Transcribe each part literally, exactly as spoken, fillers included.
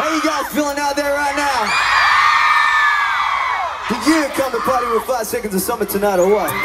How you guys feeling out there right now? Did you come to party with Five Seconds of Summer tonight or what?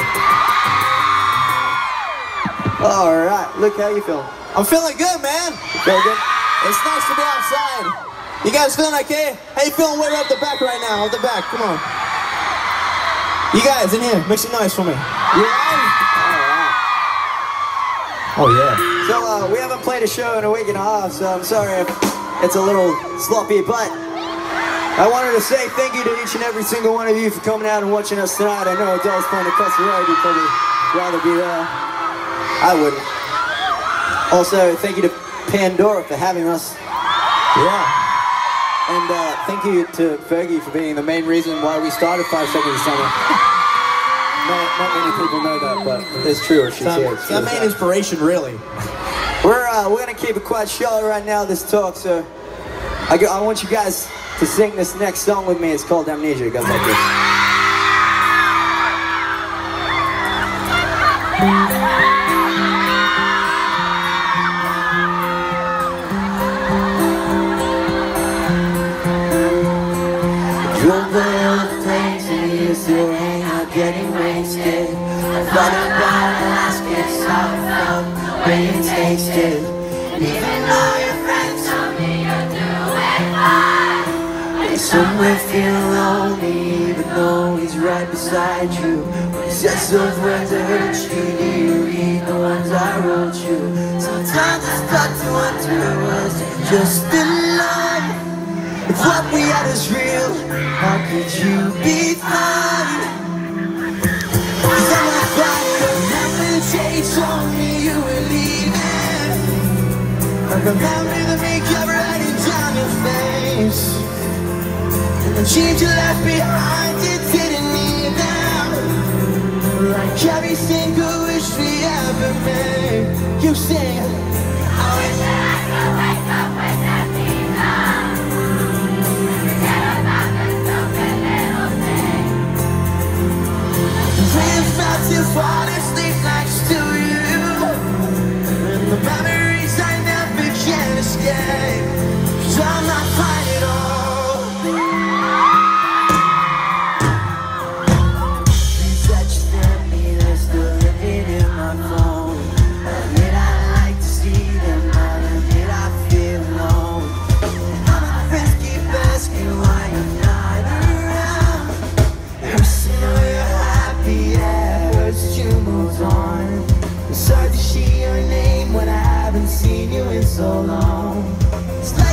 All right, look, how you feeling? I'm feeling good, man. Feel good? It's nice to be outside. You guys feeling okay? How you feeling way up the back right now? Up the back, come on. You guys in here, make some noise for me. You ready? All right. Oh yeah. So uh, we haven't played a show in a week and a half, so I'm sorry if it's a little sloppy, but I wanted to say thank you to each and every single one of you for coming out and watching us tonight. I know Adele's playing across the road, you'd probably rather be there. I wouldn't. Also, thank you to Pandora for having us. Yeah. And uh, thank you to Fergie for being the main reason why we started Five Seconds of Summer. Not, not many people know that, but it's true. She's It's here. it's the main inspiration, really. We're uh, we're gonna keep it quite short right now. This talk, so I, go, I want you guys to sing this next song with me. It's called Amnesia. It goes like this. Drove all the places, still hang out getting wasted. I thought about Alaska, how it felt, the way it tasted. And even though your friends tell me you're doing fine, they somewhere feel lonely, even though he's right beside you. When he says those words that hurt you, do you read the ones I wrote you? Sometimes I start to wonder, was it just a lie? If what we had is real, how could you be fine? Cause I'm not fine, remember the day you told me you were leaving. I remember the makeup writing down your face, and the dreams you left behind, you didn't need them. Like every single wish we ever made. You sing, I wish that I could wake up with that feeling. Too far to sleep next to you, and the memories I never can escape, 'cause I'm not fine at all. Please let you send me, there's still living in my phone. I admit I like to see them, I admit I feel alone. All my friends keep asking why I'm not around. Every single you're happy, yeah. You moved on. It's hard to see your name when I haven't seen you in so long. It's like